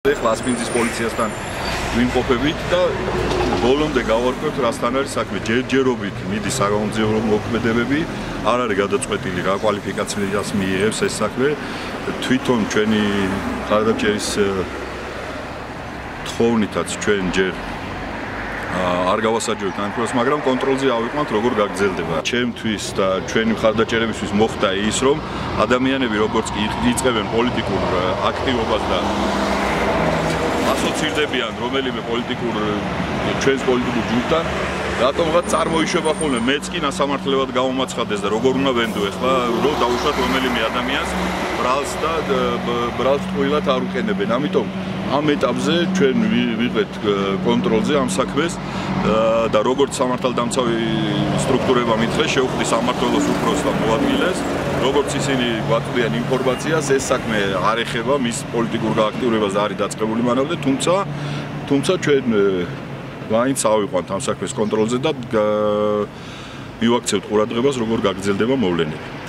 ლასპინძის პოლიციასთან ვიმყოფებით და ბოლომდე გავარკვევთ რასთან არის საქმე. ჯერჯერობით მიდის საგამოძიებო მოქმედებები, არ არის გადაწყვეტილი რა კვალიფიკაციას მიიღებს ეს საქმე. თვითონ ჩვენი მხარდამჭერის თხოვნითაც ჩვენ ჯერ არ გავასაჯევთ ამ პროცესს, მაგრამ კონტროლზე ავიყვანთ როგორ გაგრძელდება. ჩემთვის და ჩვენი მხარდაჭერებისთვის მოხდა ის, რომ ადამიანები როგორც კი იწყებენ პოლიტიკურ აქტივობას და ასოცირდებიან რომელიმე ჩვენს პოლიტიკურ ჯგუფთან, რატომღაც წარმოიშვება ხოლმე მეც კი ნასამართლებლად გავამაცხადეს და როგორ უნდა ვენდო ახლა რომ დავუშვათ რომელიმე ადამიანს ბრალს და ბრალს ტყუილად არ უყენებენ. ამიტომ ამ ეტაპზე ჩვენ ვიღეთ კონტროლზე ამ საქმეს და როგორც სამართალდამცავი სტრუქტურებმა მითხრეს, შევხვდი სამმართველოს უფროსს და მოადგილეს, როგორც ისინი გვაწვდიან ინფორმაციას, ეს საქმე არ ეხება მის პოლიტიკურ გააქტიურებას და არის დაწყებული მანამდე, თუმცა ჩვენ მაინც ავიყვანთ ამ საქმეს კონტროლზე და მივაქცევთ ყურადღებას, როგორ გაგრძელდება მოვლენები.